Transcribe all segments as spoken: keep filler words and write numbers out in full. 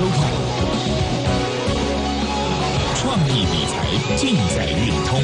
收看，创意理财尽在运通。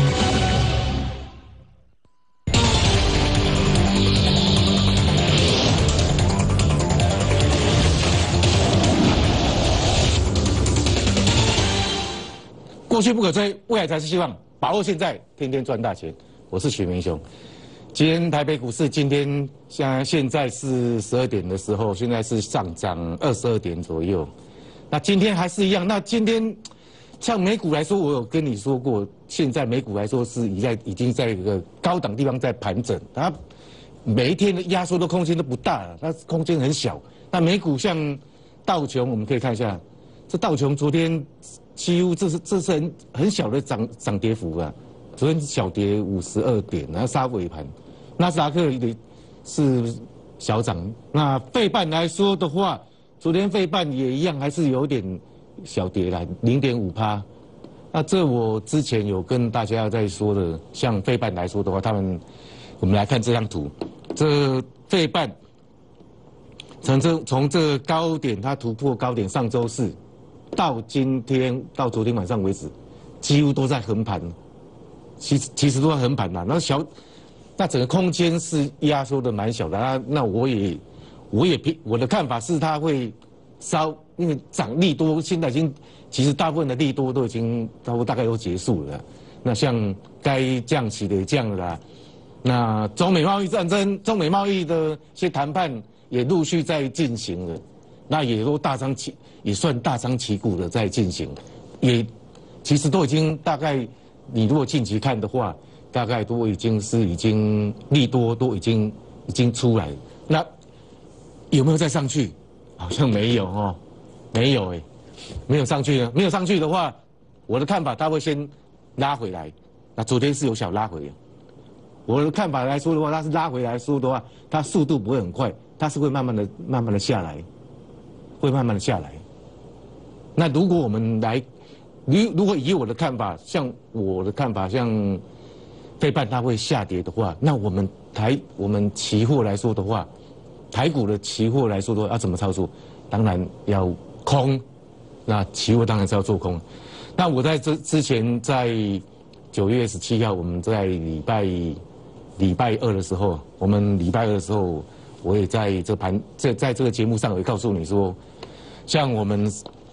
过去不可追，未来才是希望。把握现在，天天赚大钱。我是许明雄。今天台北股市今天像现在是十二点的时候，现在是上涨二十二点左右。那今天还是一样。那今天像美股来说，我有跟你说过，现在美股来说是已在已经在一个高档地方在盘整，它每一天的压缩的空间都不大了，它空间很小。那美股像道琼，我们可以看一下，这道琼昨天。几乎这是这是很很小的涨涨跌幅啊，昨天小跌五十二点，然后杀尾盘。纳斯达克也是小涨。那费半来说的话，昨天费半也一样，还是有点小跌啦，零点五趴。那这我之前有跟大家在说的，像费半来说的话，他们我们来看这张图，这费半从这从这个高点它突破高点，上周四。到今天到昨天晚上为止，几乎都在横盘，其实其实都在横盘啦。那小，那整个空间是压缩的蛮小的。那那我也我也我的看法是它会稍，因为涨利多现在已经其实大部分的利多都已经都大概都结束了。那像该降息的也降了啦。那中美贸易战争、中美贸易的一些谈判也陆续在进行了。那也都大张旗，也算大张旗鼓的在进行，也其实都已经大概，你如果近期看的话，大概都已经是已经利多都已经已经出来，那有没有再上去？好像没有哦，没有哎，没有上去呢，没有上去的话，我的看法它会先拉回来，那昨天是有小拉回，我的看法来说的话，它是拉回来说的话，它速度不会很快，它是会慢慢的慢慢的下来。会慢慢的下来。那如果我们来，如如果以我的看法，像我的看法，像费半它会下跌的话，那我们台我们期货来说的话，台股的期货来说的话，要怎么操作？当然要空，那期货当然是要做空。那我在这之前在九月十七号，我们在礼拜礼拜二的时候，我们礼拜二的时候。我也在这盘在在这个节目上也告诉你说，像我们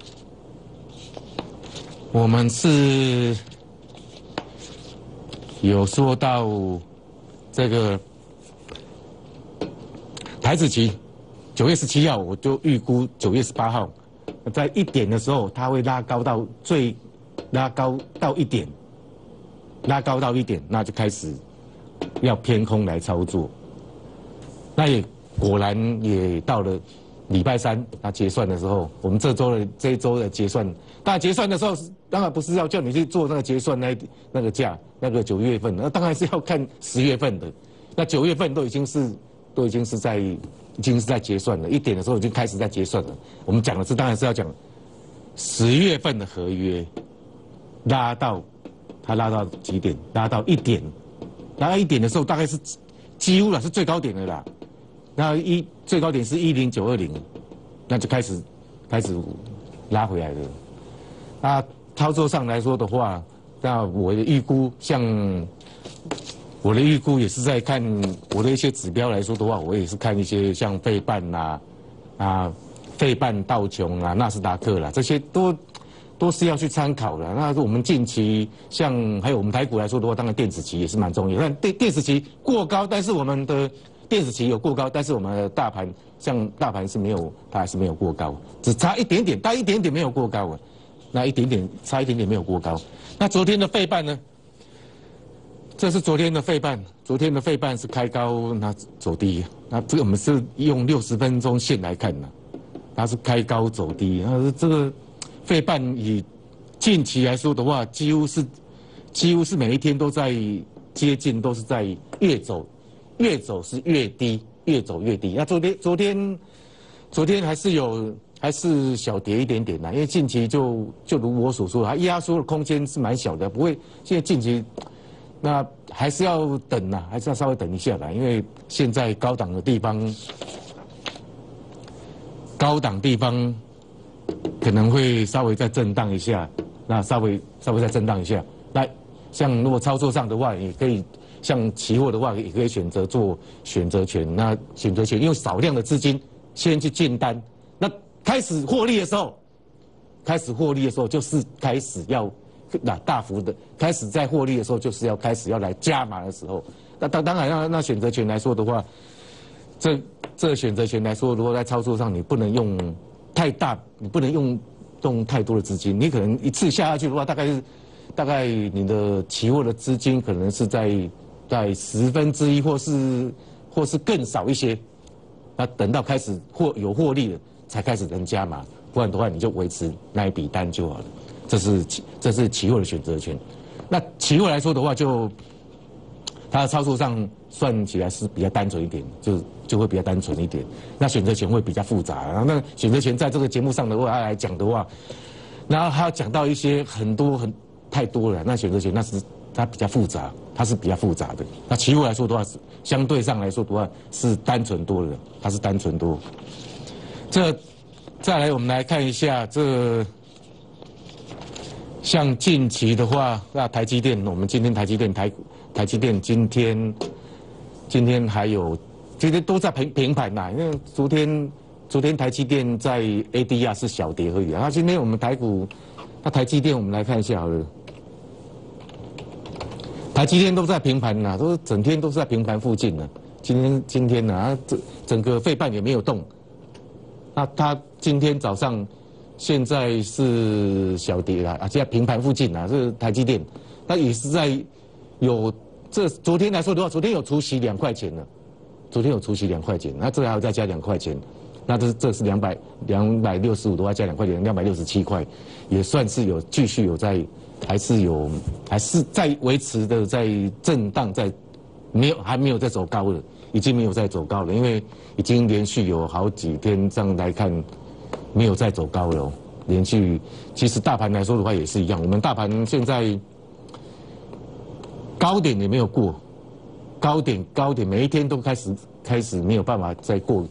我们是有说到这个台指期，九月十七号我就预估九月十八号在一点的时候，它会拉高到最拉高到一点，拉高到一点，那就开始要偏空来操作，那也。果然也到了礼拜三，那结算的时候，我们这周的这一周的结算，当然结算的时候，当然不是要叫你去做那个结算那那个价，那个九月份，那当然是要看十月份的。那九月份都已经是都已经是在已经是在结算了，一点的时候已经开始在结算了。我们讲的是当然是要讲十月份的合约拉到它拉到几点？拉到一点，拉到一点的时候大概是几乎了是最高点的啦。那一最高点是一零九二零，那就开始开始拉回来了。那操作上来说的话，那我的预估，像我的预估也是在看我的一些指标来说的话，我也是看一些像费半啦、啊费半道琼啊、纳斯达克啦，这些都都是要去参考的。那我们近期像还有我们台股来说的话，当然电子期也是蛮重要。但电电子期过高，但是我们的电子期有过高，但是我们的大盘像大盘是没有，它还是没有过高，只差一点点，大一点点没有过高啊，那一点点差一点点没有过高。那昨天的费半呢？这是昨天的费半，昨天的费半是开高，那走低，那这个我们是用六十分钟线来看的，它是开高走低，那这个费半以近期来说的话，几乎是几乎是每一天都在接近，都是在越走。越走是越低，越走越低。那昨天昨天昨天还是有还是小跌一点点的，因为近期就就如我所说，它压缩的空间是蛮小的，不会现在近期那还是要等呐、啊，还是要稍微等一下啦，因为现在高档的地方高档地方可能会稍微再震荡一下，那稍微稍微再震荡一下。那像如果操作上的话，也可以像期货的话，也可以选择做选择权。那选择权用少量的资金先去进单，那开始获利的时候，开始获利的时候就是开始要那大幅的开始在获利的时候，就是要开始要来加码的时候。那当当然，那那选择权来说的话，这这选择权来说，如果在操作上你不能用太大，你不能用动太多的资金，你可能一次下下去的话，大概是大概你的期货的资金可能是在在十分之一，或是或是更少一些。那等到开始获有获利了，才开始能加码，不然的话你就维持那一笔单就好了。这是这是期货的选择权。那期货来说的话就，它的操作上算起来是比较单纯一点，就就会比较单纯一点。那选择权会比较复杂。然后那选择权在这个节目上的话来讲的话，然后还要讲到一些很多很太多了。那选择权那是它比较复杂，它是比较复杂的。那期货来说的话是相对上来说的话是单纯多的，它是单纯多。这再来我们来看一下这。像近期的话，那台积电，我们今天台积电台台积电今天今天还有，今天都在平平盘呐，因为昨天昨天台积电在 A D R 是小跌而已啊。那今天我们台股，那台积电我们来看一下好了，台积电都在平盘呐，都是整天都是在平盘附近呢。今天今天呢，这整个费半也没有动，那它今天早上。现在是小跌啦，啊，现在平盘附近啊，是台积电，那也是在有这昨天来说的话，昨天有除息两块钱了，昨天有除息两块钱，那这还要再加两块钱，那这这是两百两百六十五的话加两块钱，两百六十七块，也算是有继续有在，还是有还是在维持的在震荡，在没有还没有在走高了，已经没有在走高了，因为已经连续有好几天这样来看。没有再走高了、哦，连续。其实大盘来说的话也是一样，我们大盘现在高点也没有过，高点高点每一天都开始开始没有办法再过，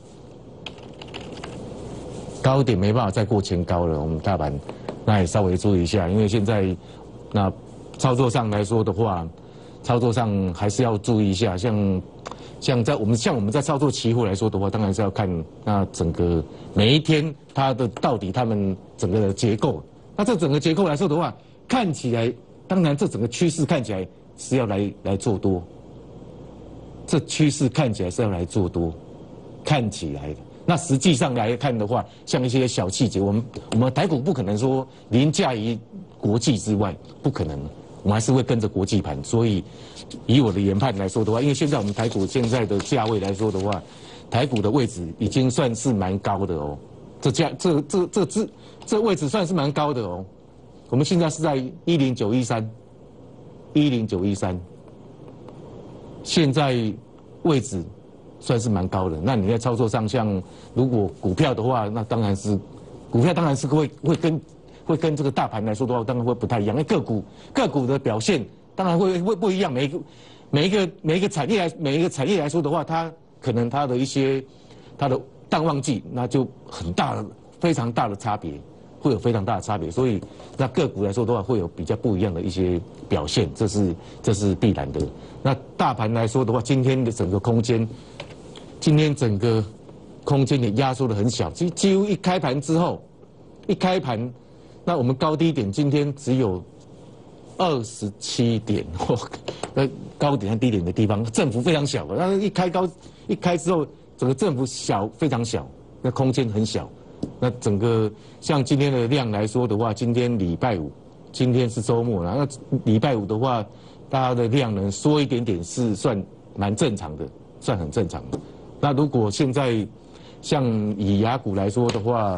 高点没办法再过前高了。我们大盘那也稍微注意一下，因为现在那操作上来说的话，操作上还是要注意一下，像。像在我们像我们在操作期货来说的话，当然是要看那整个每一天它的到底它们整个的结构。那这整个结构来说的话，看起来当然这整个趋势看起来是要来来做多，这趋势看起来是要来做多，看起来的。那实际上来看的话，像一些小细节，我们我们台股不可能说凌驾于国际之外，不可能。我们还是会跟着国际盘，所以以我的研判来说的话，因为现在我们台股现在的价位来说的话，台股的位置已经算是蛮高的哦，这价这这这这这位置算是蛮高的哦。我们现在是在一零九一三，一零九一三，现在位置算是蛮高的。那你在操作上，像如果股票的话，那当然是股票当然是会会跟。会跟这个大盘来说的话，当然会不太一样。因为个股个股的表现当然会会不一样。每一个每一个每一个产业来每一个产业来说的话，它可能它的一些它的淡旺季，那就很大的非常大的差别，会有非常大的差别。所以那个股来说的话，会有比较不一样的一些表现，这是这是必然的。那大盘来说的话，今天的整个空间，今天整个空间也压缩的很小，几几乎一开盘之后，一开盘。那我们高低点今天只有二十七点，那高点和低点的地方振幅非常小，但是一开高一开之后，整个振幅小非常小，那空间很小。那整个像今天的量来说的话，今天礼拜五，今天是周末了，那礼拜五的话，大家的量能缩一点点是算蛮正常的，算很正常的。那如果现在像以雅股来说的话，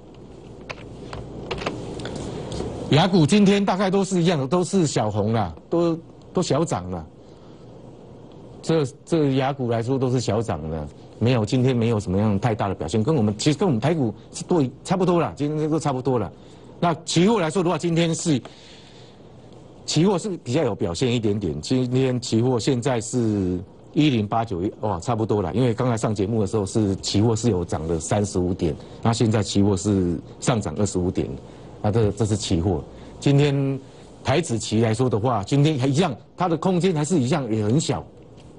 雅股今天大概都是一样的，都是小红啦，都都小涨了。这这雅股来说都是小涨的，没有今天没有什么样太大的表现，跟我们其实跟我们台股是都差不多了，今天都差不多了。那期货来说的话，今天是期货是比较有表现一点点，今天期货现在是一零八九一哇，差不多了。因为刚才上节目的时候是期货是有涨了三十五点，那现在期货是上涨二十五点，那这这是期货。今天台指期来说的话，今天还一样，它的空间还是一样也很小。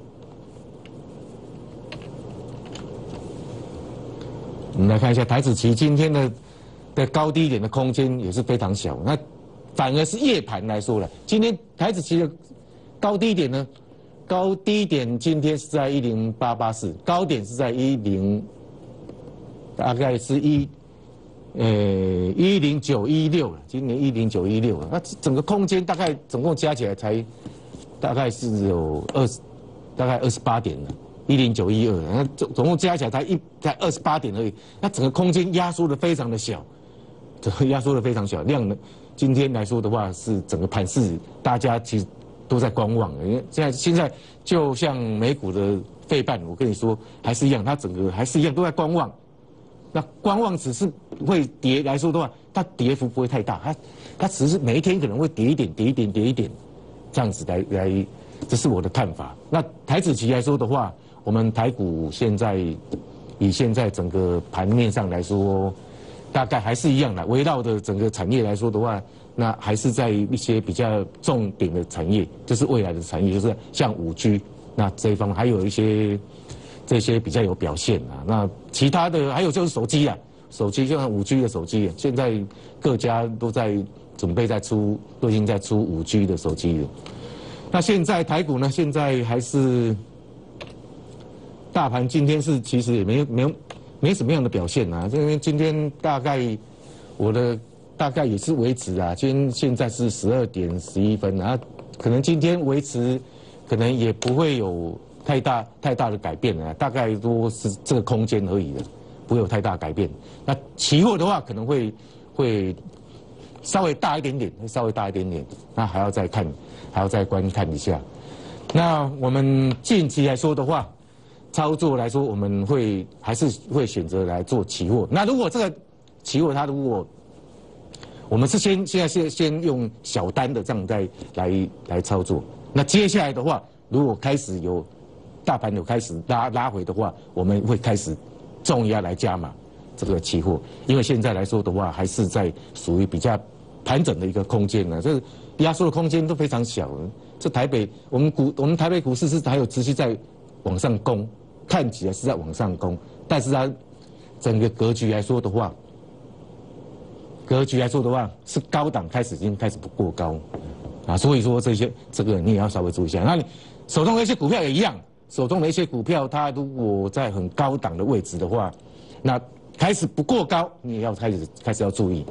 我们来看一下台指期今天的的高低点的空间也是非常小，那反而是夜盘来说了，今天台指期的高低点呢？高低点今天是在一零八八四，高点是在一零，大概是一，呃一零九一六了，今年一零九一六了，那整个空间大概总共加起来才大概是有二十，大概二十八点了，一零九一二，那总总共加起来才一才二十八点而已，那整个空间压缩的非常的小，整个压缩的非常小，量呢，今天来说的话是整个盘势大家其实都在观望，因为现在现在就像美股的费半，我跟你说还是一样，它整个还是一样都在观望。那观望只是会跌来说的话，它跌幅不会太大，它它只是每一天可能会跌一点、跌一点、跌一点，这样子来来，这是我的看法。那台指期来说的话，我们台股现在以现在整个盘面上来说，大概还是一样的，围绕的整个产业来说的话。那还是在一些比较重点的产业，就是未来的产业，就是像五 G， 那这一方还有一些这些比较有表现啊。那其他的还有就是手机啊，手机就像五 G 的手机，现在各家都在准备在出，都已经在出五 G 的手机了。那现在台股呢，现在还是大盘今天是其实也没有没有没什么样的表现啊，因为今天大概我的。大概也是维持啊，今天现在是十二点十一分啊，可能今天维持，可能也不会有太大太大的改变啊，大概都是这个空间而已的，不会有太大改变。那期货的话可能会会稍微大一点点，会稍微大一点点，那还要再看，还要再观看一下。那我们近期来说的话，操作来说我们会还是会选择来做期货。那如果这个期货它如果我们是先现在先先用小单的这样在来来操作，那接下来的话，如果开始有大盘有开始拉拉回的话，我们会开始重压来加码这个期货，因为现在来说的话，还是在属于比较盘整的一个空间呢，这压缩的空间都非常小。这台北我们股我们台北股市是还有持续在往上攻，看起来是在往上攻，但是它整个格局来说的话。格局来说的话，是高档开始已经开始不过高，啊，所以说这些这个你也要稍微注意一下。那你手中的一些股票也一样，手中的一些股票，它如果在很高档的位置的话，那开始不过高，你也要开始开始要注意。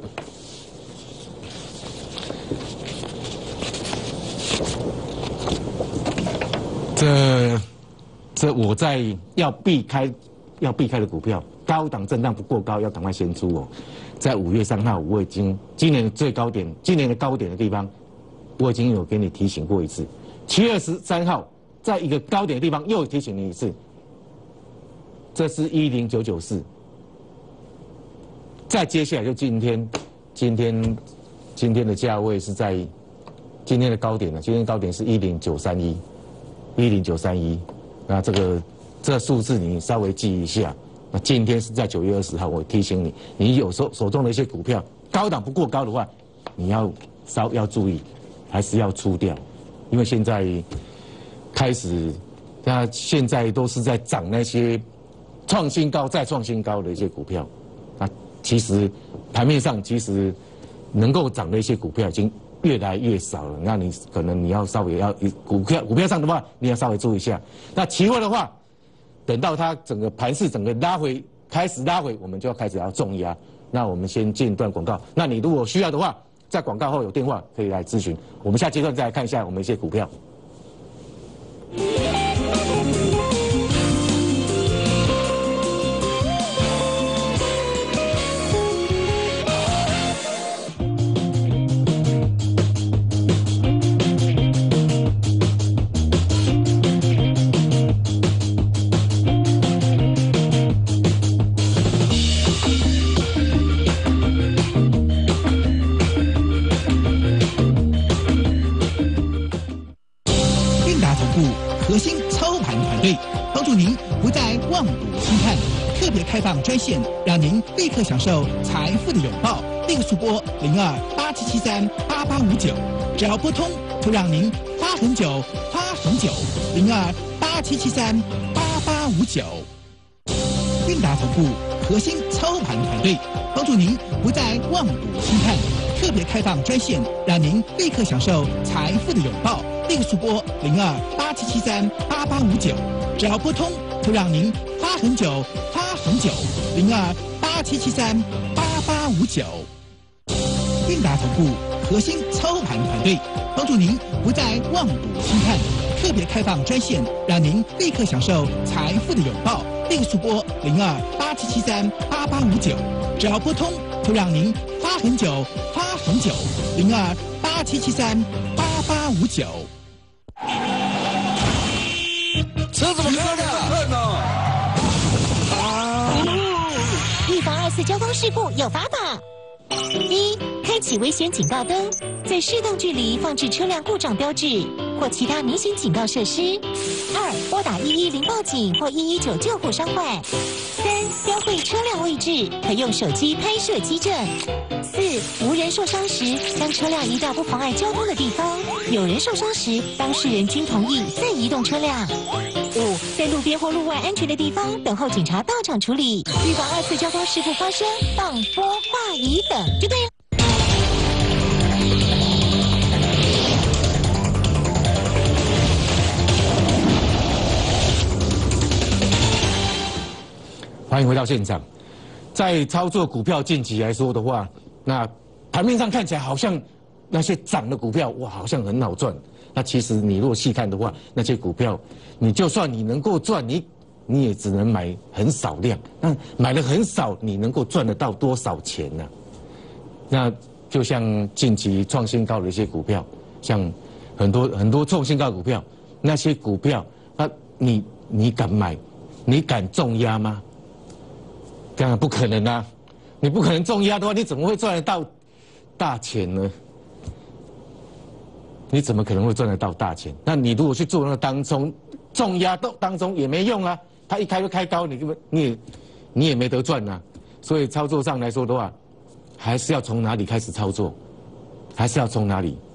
这这我在要避开要避开的股票，高档震荡不过高，要赶快先出哦。在五月三号，我已经今年的最高点，今年的高点的地方，我已经有给你提醒过一次。七月十三号，在一个高点的地方又提醒你一次，这是一零九九四。再接下来就今天，今天今天的价位是在今天的高点呢，今天高点是一零九三一，一零九三一。那这个这个数字你稍微记一下。那今天是在九月二十号，我提醒你，你有手手中的一些股票高档不过高的话，你要稍要注意，还是要出掉，因为现在开始，那现在都是在涨那些创新高再创新高的一些股票，那其实盘面上其实能够涨的一些股票已经越来越少了，那你可能你要稍微要股票股票上的话，你要稍微注意一下。那期货的话。等到它整个盘势整个拉回开始拉回，我们就要开始要重压。那我们先进一段广告。那你如果需要的话，在广告后有电话可以来咨询。我们下阶段再来看一下我们一些股票。 特别开放专线，让您立刻享受财富的拥抱。立速拨零二八七七三八八五九，只要拨通，就让您发很久，花很久。零二八七七三八八五九。韵达投顾核心操盘团队，帮助您不再望赌兴叹。特别开放专线，让您立刻享受财富的拥抱。立速拨零二八七七三八八五九，只要拨通，就让您发很久，花很久。零二八七七三八八五九。韵达投顾核心操盘团队，帮助您不再望赌兴叹。特别开放专线，让您立刻享受财富的拥抱。立速拨零二八七七三八八五九，只要拨通，就让您发很久，花很久。零二八七七三八八五九。 车怎么开的？看呢？ 啊！预防二次交通事故有法宝：一、开启危险警告灯，在适当距离放置车辆故障标志或其他明显警告设施；二、拨打一一零报警或一一九救护伤患；三、标会车辆位置，可用手机拍摄机证；四、无人受伤时，将车辆移到不妨碍交通的地方；有人受伤时，当事人均同意再移动车辆；五、在路边或路外安全的地方等候警察到场处理，预防二次交通事故发生，放拨话仪等就对了。 欢迎回到现场。在操作股票近期来说的话，那盘面上看起来好像那些涨的股票，哇，好像很好赚。那其实你如果细看的话，那些股票，你就算你能够赚，你你也只能买很少量。那买的很少，你能够赚得到多少钱呢？那就像近期创新高的一些股票，像很多很多创新高的股票，那些股票，那你你敢买？你敢重压吗？当然不可能啊！你不可能重压的话，你怎么会赚得到大钱呢？你怎么可能会赚得到大钱？那你如果去做那个当中重压当当中也没用啊！它一开就开高，你根本你也你也没得赚啊！所以操作上来说的话，还是要从哪里开始操作？还是要从哪里？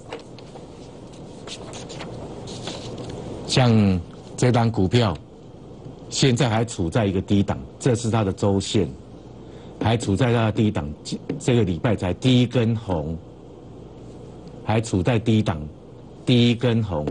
像这档股票。现在还处在一个低档，这是它的周线，还处在它的低档。这个礼拜才第一根红，还处在低档，第一根红。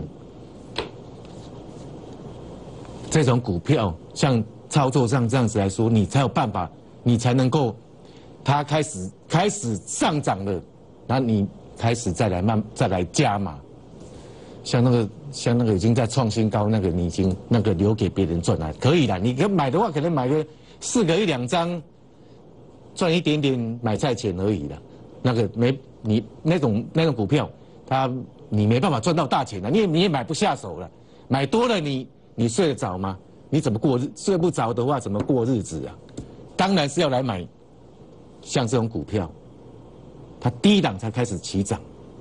这种股票，像操作上这样子来说，你才有办法，你才能够，它开始开始上涨了，然后你开始再来慢再来加码。像那个像那个已经在创新高，那个你已经那个留给别人赚了，可以的。你可买的话，可能买个四个一两张，赚一点点买菜钱而已的。那个没你那种那种股票，它你没办法赚到大钱的，你也你也买不下手了。买多了你你睡得着吗？你怎么过日？睡不着的话，怎么过日子啊？当然是要来买像这种股票，它低档才开始起涨。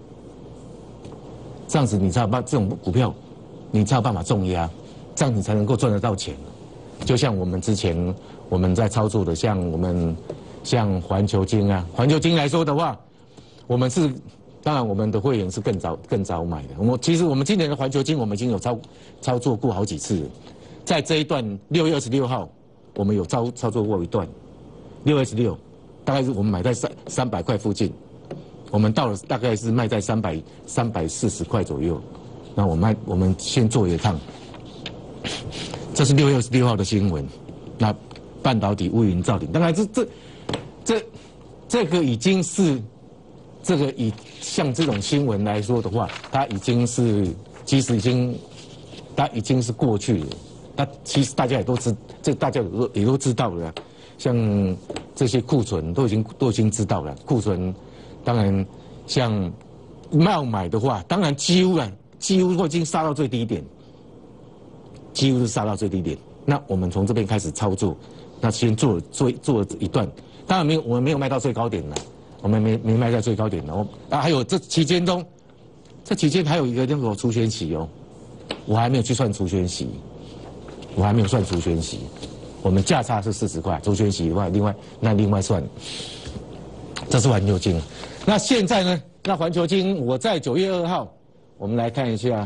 这样子你才有办这种股票，你才有办法重压，这样你才能够赚得到钱。就像我们之前我们在操作的，像我们像环球金啊，环球金来说的话，我们是当然我们的会员是更早更早买的。我其实我们今年的环球金我们已经有操操作过好几次了，在这一段六月二十六号，我们有操操作过一段，六月二十六，大概是我们买在三三百块附近。我们到了大概是卖在三百三百四十块左右，那我卖我们先做一趟，这是六月二十六号的新闻。那半导体乌云罩顶，当然这这这这个已经是这个以像这种新闻来说的话，它已经是其实已经它已经是过去了。那其实大家也都知，这大家也都也都知道了，像这些库存都已经都已经知道了，库存。当然，像要买的话，当然几乎了，几乎都已经杀到最低点，几乎是杀到最低点。那我们从这边开始操作，那先做做做一段，当然没有，我们没有卖到最高点了，我们没没卖在最高点了。啊，还有这期间中，这期间还有一个那个除权息哦，我还没有去算除权息，我还没有算除权息。 我们价差是四十块，除权息的话，另外那另外算，这是环球金。那现在呢？那环球金我在九月二号，我们来看一下。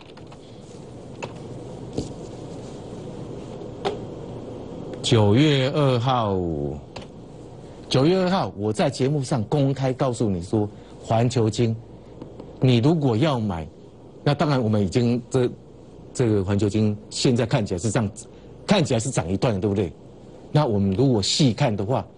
九月二号，九月二号，我在节目上公开告诉你说，环球金，你如果要买，那当然我们已经这这个环球金现在看起来是这样，看起来是涨一段，对不对？那我们如果细看的话，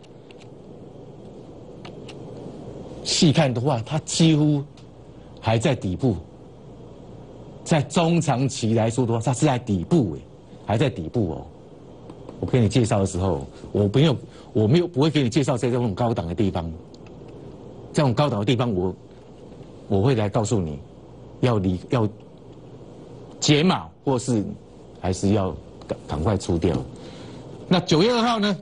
细看的话，它几乎还在底部，在中长期来说的话，它是在底部哎，还在底部哦。我给你介绍的时候，我没有，我没有不会给你介绍在这种高档的地方，这种高档的地方我，我会来告诉你，要离要解码，或是还是要赶赶快出掉。那九月二号呢？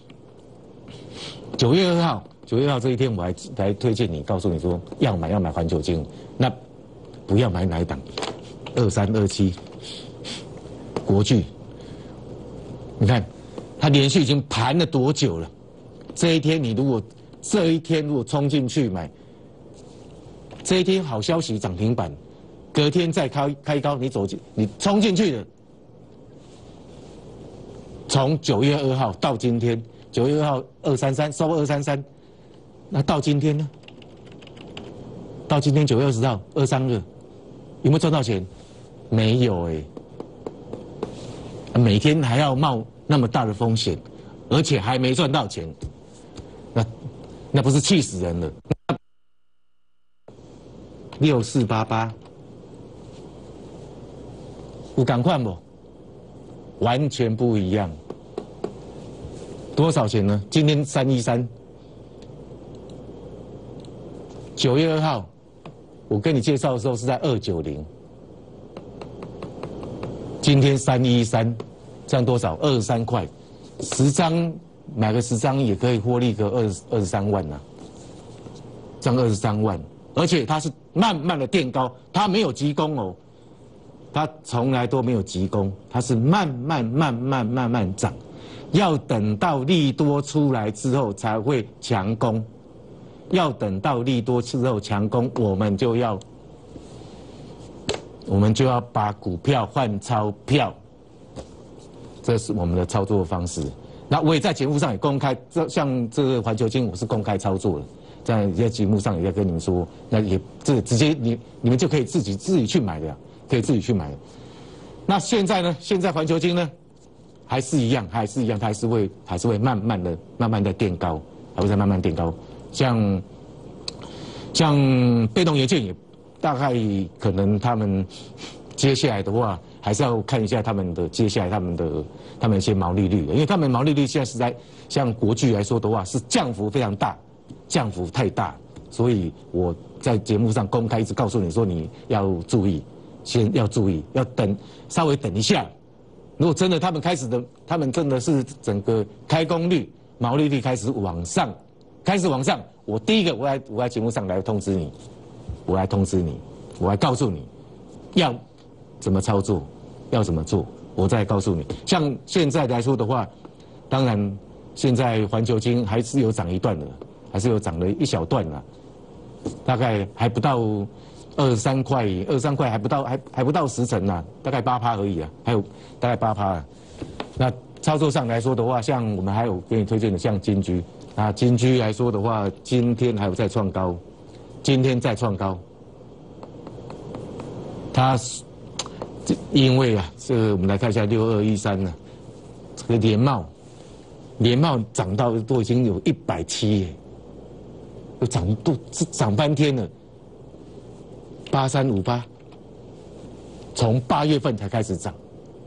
九月二号，九月二号这一天，我还来推荐你，告诉你说要买要买环球金，那不要买哪一档？二三二七，国巨。你看，它连续已经盘了多久了？这一天你如果这一天如果冲进去买，这一天好消息涨停板，隔天再开开高，你走进你冲进去了。从九月二号到今天，九月二号二三三收二三三，那到今天呢？到今天九月二十号二三二，有没有赚到钱？没有哎、欸，每天还要冒那么大的风险，而且还没赚到钱，那那不是气死人了？六四八八，有赶快不？完全不一样。多少钱呢？今天三一三，九月二号，我跟你介绍的时候是在二九零，今天三一三。这样多少？二十三块，十张买个十张也可以获利个二二十三万呐、啊，这样二十三万，而且它是慢慢的垫高，它没有急攻哦，它从来都没有急攻，它是慢慢慢慢慢慢涨，要等到利多出来之后才会强攻，要等到利多之后强攻，我们就要我们就要把股票换钞票。这是我们的操作方式。那我也在节目上也公开，这像这个环球金我是公开操作的，在在节目上也在跟你们说，那也这直接你你们就可以自己自己去买的，可以自己去买的。那现在呢？现在环球金呢，还是一样，还是一样，它还是会还是会慢慢的慢慢的垫高，还会再慢慢垫高。像像被动元件也大概可能他们接下来的话。还是要看一下他们的接下来他们的他们一些毛利率，因为他们毛利率现在是在像国巨来说的话是降幅非常大，降幅太大，所以我在节目上公开一直告诉你说你要注意，先要注意，要等稍微等一下。如果真的他们开始的，他们真的是整个开工率、毛利率开始往上，开始往上，我第一个我来我在节目上来通知你，我来通知你，我来告诉你要怎么操作。要怎么做？我再告诉你。像现在来说的话，当然现在环球金还是有涨一段的，还是有涨了一小段了，大概还不到二十三块，二十三块还不到，还还不到十成呢，大概八趴而已啊，还有大概八趴。那操作上来说的话，像我们还有给你推荐的像金居，那金居来说的话，今天还有再创高，今天再创高，它。因为啊，这个我们来看一下六二一三呢，这个联茂，联茂涨到都已经有一百七耶，都涨都涨翻天了。八三五八，从八月份才开始涨，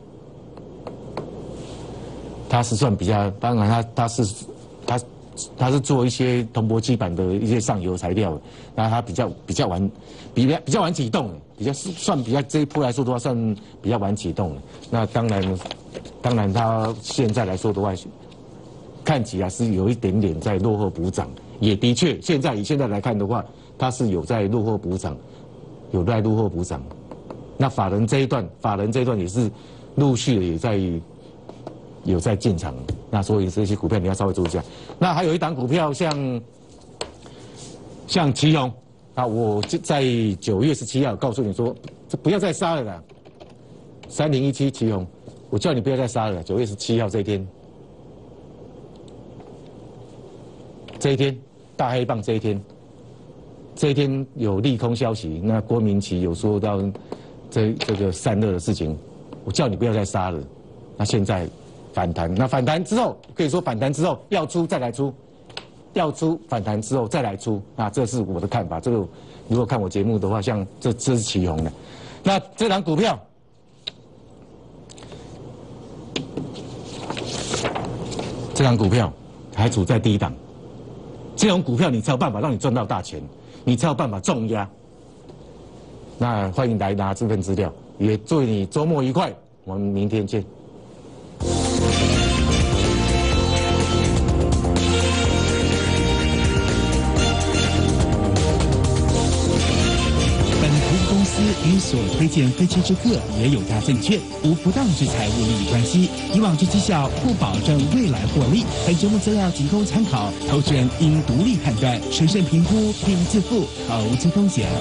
它是算比较，当然它它是它它是做一些铜箔基板的一些上游材料，那它比较比较晚，比较比较晚启动。比较算比较这一波来说的话，算比较晚启动了。那当然，当然它现在来说的话，看起来是有一点点在落后补涨，也的确，现在以现在来看的话，它是有在落后补涨，有在落后补涨。那法人这一段，法人这一段也是陆续的也在有在进场，那所以这些股票你要稍微注意一下。那还有一档股票像像奇鋐啊，我在九月十七号告诉你说，这不要再杀了啦，三零一七奇鋐，我叫你不要再杀了。九月十七号这一天，这一天大黑棒这一天，这一天有利空消息，那郭明錤有说到这这个散热的事情，我叫你不要再杀了。那现在反弹，那反弹之后可以说反弹之后要出再来出，要出反弹之后再来出，啊，这是我的看法。这个如果看我节目的话，像这这是奇鋐的，那这档股票，这档股票还处在低档，这种股票你才有办法让你赚到大钱，你才有办法重压。那欢迎来拿这份资料，也祝你周末愉快，我们明天见。 与所推荐分期之客也有大证券无不当之财务利益关系，以往之绩效不保证未来获利。本节目资料仅供参考，投资人应独立判断、审慎评估并自负投资风险。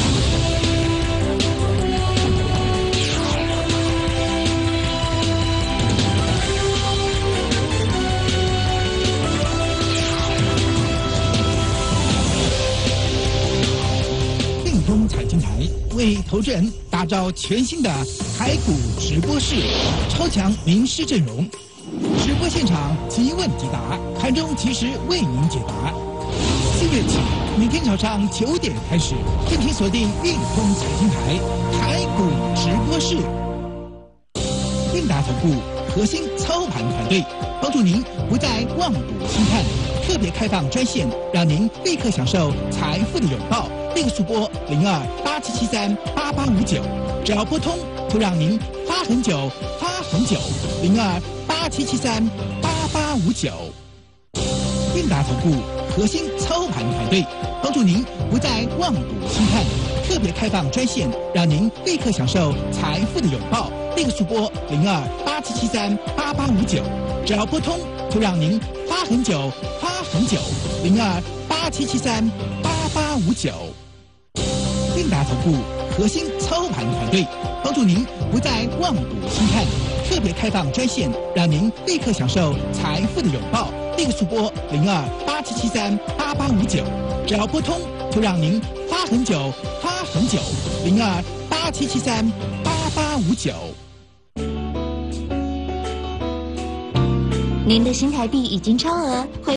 财经台为投资人打造全新的台股直播室，超强名师阵容，直播现场即问即答，盘中及时为您解答。四月起，每天早上九点开始，敬请锁定运通财经台台股直播室。韵达投顾核心操盘团队，帮助您不再望赌兴叹，特别开放专线，让您立刻享受财富的拥抱。立刻速拨零二八七七三八八五九，只要拨通，就让您发很久，发很久。零二八七七三八八五九。韵达投顾核心操盘团队，帮助您不再望赌兴叹，特别开放专线，让您立刻享受财富的拥抱。立刻速拨零二八七七三八八五九，只要拨通，就让您发很久，发很久。零二八七七三八八五九。韵达投顾核心操盘团队，帮助您不再望赌兴叹，特别开放专线，让您立刻享受财富的拥抱。立刻速拨零二八七七三八八五九，只要拨通，就让您发很久，发很久。零二八七七三八八五九。 您的新台币已经超额。